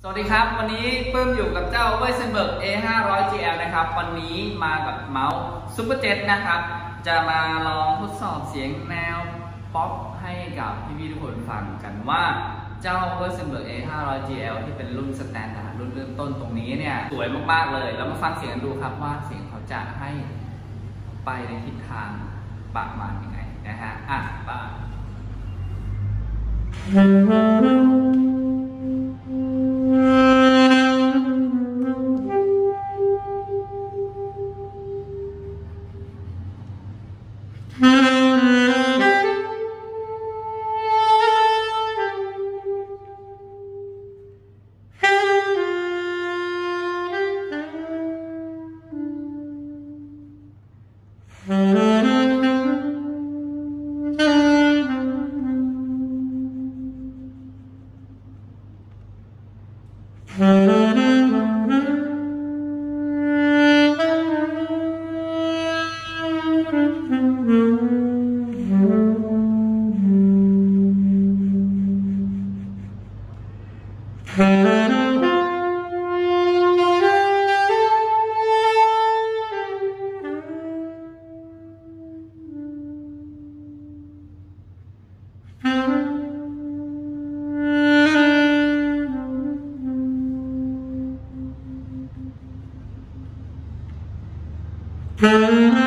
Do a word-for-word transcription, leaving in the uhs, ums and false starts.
สวัสดีครับวันนี้เพิ่มอยู่กับเจ้า Weissenberg เอ ห้าร้อย จี แอล นะครับวันนี้มากับเมาส์ Super Jet นะครับจะมาลองทดสอบเสียงแนวป๊อปให้กับพี่ๆทุกคนฟังกันว่าเจ้า Weissenberg เอ ห้าร้อย จี แอล ที่เป็นรุ่นสแตนดาร์ดรุ่นเริ่มต้นตรงนี้เนี่ยสวยมากๆเลยแล้วมาฟังเสียงกันดูครับว่าเสียงเขาจะให้ไปในทิศทางประมาณยังไงนะฮะอ่ะไปMm-hmm.